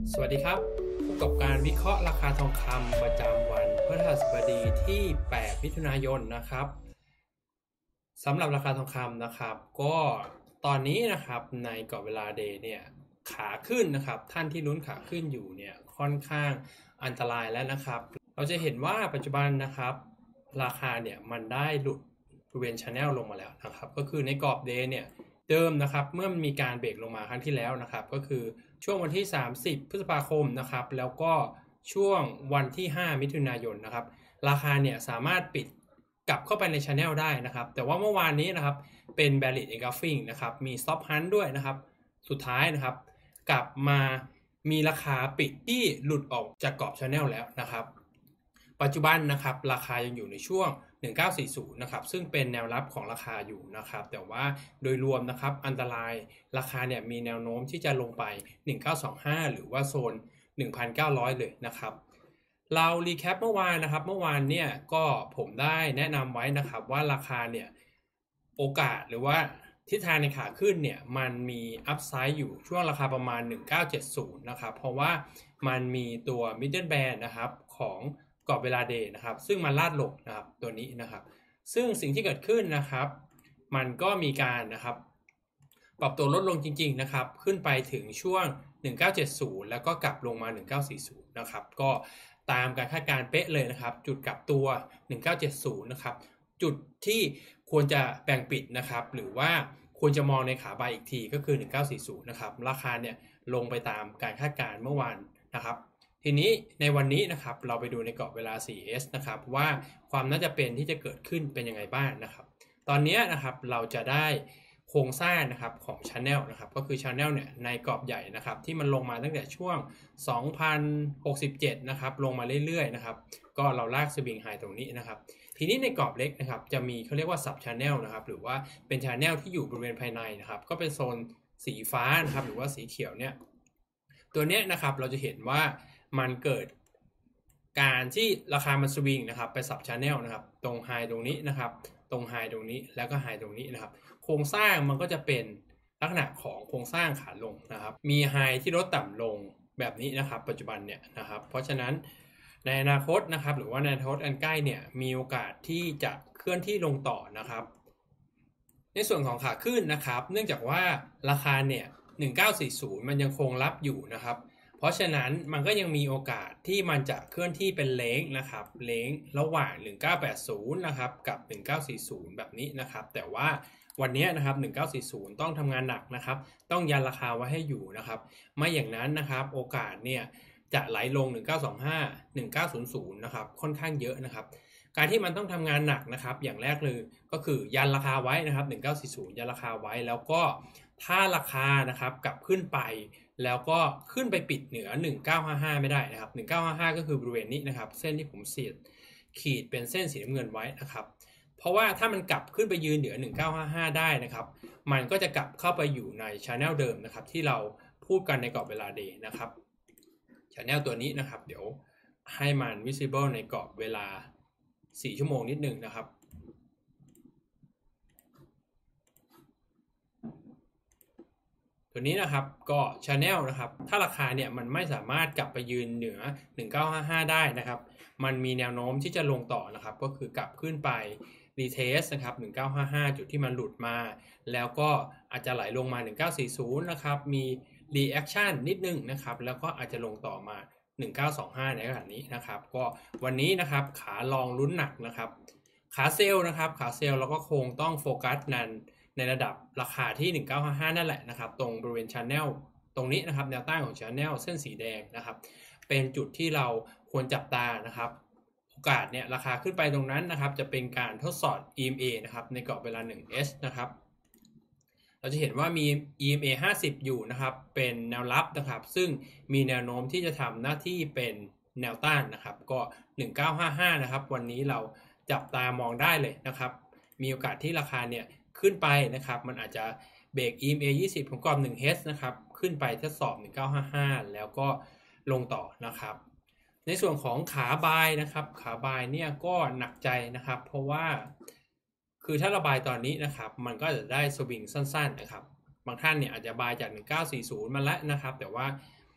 สวัสดีครับพบกับการวิเคราะห์ราคาทองคำประจำวันพฤหัสบดีที่8มิถุนายนนะครับสำหรับราคาทองคำนะครับก็ตอนนี้นะครับในกรอบเวลาเดย์เนี่ยขาขึ้นนะครับท่านที่ลุ้นขาขึ้นอยู่เนี่ยค่อนข้างอันตรายแล้วนะครับเราจะเห็นว่าปัจจุบันนะครับราคาเนี่ยมันได้หลุดบริเวณ channel ลงมาแล้วนะครับก็คือในกรอบเดย์เนี่ยเดิมนะครับเมื่อมีการเบรกลงมาครั้งที่แล้วนะครับก็คือช่วงวันที่30พฤษภาคมนะครับแล้วก็ช่วงวันที่5มิถุนายนนะครับราคาเนี่ยสามารถปิดกลับเข้าไปใน channel ได้นะครับแต่ว่าเมื่อวานนี้นะครับเป็น bearish engulfing นะครับมี stop hunt ด้วยนะครับสุดท้ายนะครับกลับมามีราคาปิดที่หลุดออกจากกรอบ channel แล้วนะครับปัจจุบันนะครับราคายังอยู่ในช่วง1940นะครับซึ่งเป็นแนวรับของราคาอยู่นะครับแต่ว่าโดยรวมนะครับอันตรายราคาเนี่ยมีแนวโน้มที่จะลงไป1925หรือว่าโซน 1,900 เลยนะครับเรารีแคปเมื่อวานนะครับเมื่อวานเนี่ยก็ผมได้แนะนำไว้นะครับว่าราคาเนี่ยโอกาสหรือว่าทิศทางในขาขึ้นเนี่ยมันมีอัพไซด์อยู่ช่วงราคาประมาณ1970นะครับเพราะว่ามันมีตัว middle band นะครับของกรอบเวลาเดย์นะครับซึ่งมันลาดลงนะครับตัวนี้นะครับซึ่งสิ่งที่เกิดขึ้นนะครับมันก็มีการนะครับปรับตัวลดลงจริงๆนะครับขึ้นไปถึงช่วง1970แล้วก็กลับลงมา1940นะครับก็ตามการคาดการณ์เป๊ะเลยนะครับจุดกลับตัว1970นะครับจุดที่ควรจะแบ่งปิดนะครับหรือว่าควรจะมองในขาบายอีกทีก็คือ1940นะครับราคาเนี่ยลงไปตามการคาดการณ์เมื่อวานนะครับทีนี้ในวันนี้นะครับเราไปดูในกรอบเวลา 4S นะครับว่าความน่าจะเป็นที่จะเกิดขึ้นเป็นยังไงบ้างนะครับตอนนี้นะครับเราจะได้โครงสร้างนะครับของ Channel นะครับก็คือ Channel เนี่ยในกรอบใหญ่นะครับที่มันลงมาตั้งแต่ช่วง 2,067 นะครับลงมาเรื่อยๆนะครับก็เราลากสวิงไฮตรงนี้นะครับทีนี้ในกรอบเล็กนะครับจะมีเขาเรียกว่า Sub Channel นะครับหรือว่าเป็น Channel ที่อยู่บริเวณภายในนะครับก็เป็นโซนสีฟ้านะครับหรือว่าสีเขียวเนี่ยตัวเนี้ยนะครับเราจะเห็นว่ามันเกิดการที่ราคามันสวิงนะครับไปสับ channel นะครับตรงไฮตรงนี้นะครับตรงไฮตรงนี้แล้วก็ไฮตรงนี้นะครับโครงสร้างมันก็จะเป็นลักษณะของโครงสร้างขาลงนะครับมีไฮที่ลดต่ำลงแบบนี้นะครับปัจจุบันเนี่ยนะครับเพราะฉะนั้นในอนาคตนะครับหรือว่าในอนาคตอันใกล้เนี่ยมีโอกาสที่จะเคลื่อนที่ลงต่อนะครับในส่วนของขาขึ้นนะครับเนื่องจากว่าราคาเนี่ย1940มันยังคงรับอยู่นะครับเพราะฉะนั้นมันก็ยังมีโอกาสที่มันจะเคลื่อนที่เป็นเลนนะครับเลนระหว่าง1980นะครับกับ1940แบบนี้นะครับแต่ว่าวันนี้นะครับ1940ต้องทำงานหนักนะครับต้องยันราคาไว้ให้อยู่นะครับไม่อย่างนั้นนะครับโอกาสเนี่ยจะไหลลง1925 1900นะครับค่อนข้างเยอะนะครับการที่มันต้องทำงานหนักนะครับอย่างแรกเลยก็คือยันราคาไว้นะครับ1940ยันราคาไว้แล้วก็ถ้าราคานะครับกลับขึ้นไปแล้วก็ขึ้นไปปิดเหนือ1955ไม่ได้นะครับ1955ก็คือบริเวณนี้นะครับเส้นที่ผมขีดเป็นเส้นสีน้ำเงินไว้นะครับเพราะว่าถ้ามันกลับขึ้นไปยืนเหนือ1955ได้นะครับมันก็จะกลับเข้าไปอยู่ใน channel เดิมนะครับที่เราพูดกันในกรอบเวลา day นะครับ channel ตัวนี้นะครับเดี๋ยวให้มัน visible ในกรอบเวลา4ชั่วโมงนิดนึงนะครับตัวนี้นะครับก็ Channel นะครับถ้าราคาเนี่ยมันไม่สามารถกลับไปยืนเหนือ1955ได้นะครับมันมีแนวโน้มที่จะลงต่อนะครับก็คือกลับขึ้นไป retest นะครับ1955จุดที่มันหลุดมาแล้วก็อาจจะไหลลงมา1940นะครับมี reaction นิดนึงนะครับแล้วก็อาจจะลงต่อมา1925ในขณะนี้นะครับก็วันนี้นะครับขาลองลุ้นหนักนะครับขาเซลล์นะครับขาเซลล์เราก็คงต้องโฟกัสในระดับราคาที่1955นั่นแหละนะครับตรงบริเวณ channel ตรงนี้นะครับแนวต้านของ channel เส้นสีแดงนะครับเป็นจุดที่เราควรจับตานะครับโอกาสเนี่ยราคาขึ้นไปตรงนั้นนะครับจะเป็นการทดสอบ EMA นะครับในกรอบเวลา 1S นะครับเราจะเห็นว่ามี EMA 50อยู่นะครับเป็นแนวรับนะครับซึ่งมีแนวโน้มที่จะทำหน้าที่เป็นแนวต้านนะครับก็1955นะครับวันนี้เราจับตามองได้เลยนะครับมีโอกาสที่ราคาเนี่ยขึ้นไปนะครับมันอาจจะเบรก EMA 20ของกรอบ 1H นะครับขึ้นไปทดสอบ1955แล้วก็ลงต่อนะครับในส่วนของขาบายนะครับขาบายเนี่ยก็หนักใจนะครับเพราะว่าคือถ้าระบายตอนนี้นะครับมันก็จะได้สวิงสั้นๆนะครับบางท่านเนี่ยอาจจะบายจาก1940มาแล้วนะครับแต่ว่า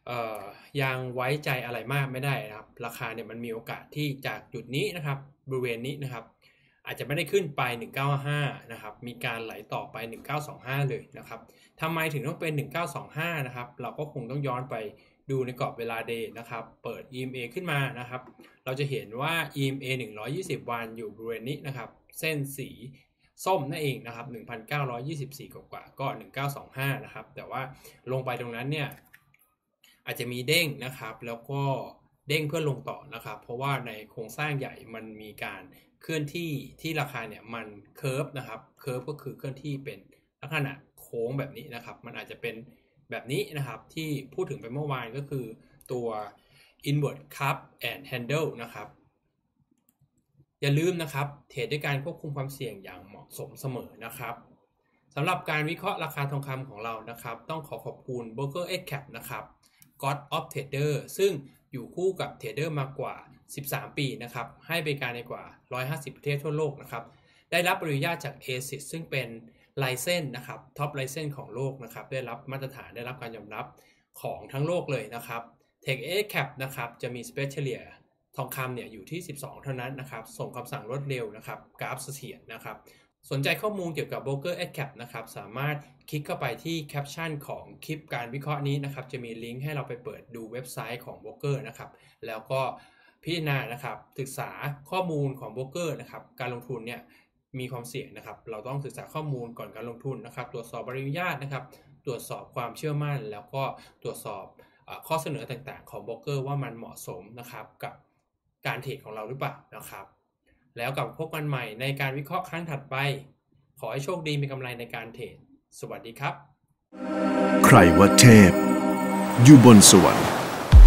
ยังไว้ใจอะไรมากไม่ได้นะครับราคาเนี่ยมันมีโอกาสที่จากจุดนี้นะครับบริเวณนี้นะครับอาจจะไม่ได้ขึ้นไป195นะครับมีการไหลต่อไป1925เลยนะครับทำไมถึงต้องเป็น1925นะครับเราก็คงต้องย้อนไปดูในกรอบเวลาเดย์นะครับเปิด EMA ขึ้นมานะครับเราจะเห็นว่า EMA 120 วันอยู่บริเวณนี้นะครับเส้นสีส้มนั่นเองนะครับ 1,924 กว่าก็1925นะครับแต่ว่าลงไปตรงนั้นเนี่ยอาจจะมีเด้งนะครับแล้วก็เด้งเพื่อลงต่อนะครับเพราะว่าในโครงสร้างใหญ่มันมีการเคลื่อนที่ราคาเนี่ยมันเคิร์ฟนะครับเคิร์ฟก็คือเคลื่อนที่เป็นลักษณะโค้งแบบนี้นะครับมันอาจจะเป็นแบบนี้นะครับที่พูดถึงไปเมื่อวานก็คือตัว inward cup and handle นะครับอย่าลืมนะครับเทรดด้วยการควบคุมความเสี่ยงอย่างเหมาะสมเสมอนะครับสำหรับการวิเคราะห์ราคาทองคำของเรานะครับต้องขอบคุณ Broker X-Cap นะครับ God of Trader ซึ่งอยู่คู่กับเทรดเดอร์มากกว่า13 ปีนะครับให้บริการในกว่า150ประเทศทั่วโลกนะครับได้รับอนุญาตจาก ASIC ซึ่งเป็นไลเซนส์นะครับท็อปไลเซนส์ของโลกนะครับได้รับมาตรฐานได้รับการยอมรับของทั้งโลกเลยนะครับ Tech X-Cap นะครับจะมี Special ทองคำเนี่ยอยู่ที่12เท่านั้นนะครับส่งคำสั่งรวดเร็วนะครับกราฟเสถียรนะครับสนใจข้อมูลเกี่ยวกับ Broker X-Cap นะครับสามารถคลิกเข้าไปที่แคปชั่นของคลิปการวิเคราะห์นี้นะครับจะมีลิงก์ให้เราไปเปิดดูเว็บไซต์ของ Broker นะครับแล้วก็พิจารณานะครับศึกษาข้อมูลของ Broker นะครับการลงทุนเนี่ยมีความเสี่ยงนะครับเราต้องศึกษาข้อมูลก่อนการลงทุนนะครับตรวจสอบใบอนุญาตนะครับตรวจสอบความเชื่อมั่นแล้วก็ตรวจสอบข้อเสนอต่างๆของ Broker ว่ามันเหมาะสมนะครับกับการเทรดของเราหรือเปล่านะครับแล้วกลับพบกันใหม่ในการวิเคราะห์ครั้งถัดไปขอให้โชคดีมีกำไรในการเทรดสวัสดีครับใครว่าเทพอยู่บนสวรรค์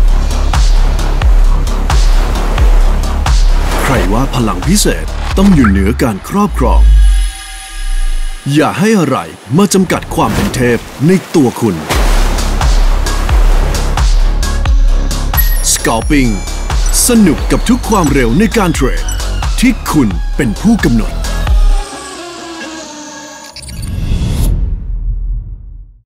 ใครว่าพลังพิเศษต้องอยู่เหนือการครอบครองอย่าให้อะไรมาจำกัดความเป็นเทพในตัวคุณ Scalping สนุกกับทุกความเร็วในการเทรดที่คุณเป็นผู้กำหนด